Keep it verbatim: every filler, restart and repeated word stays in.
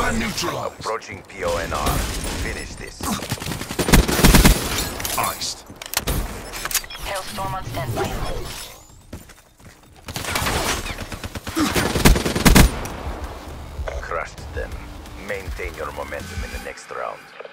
Hostile neutralized. Approaching P O N R. Finish this. Iced. Hailstorm on standby. Crushed them. Maintain your momentum in the next round.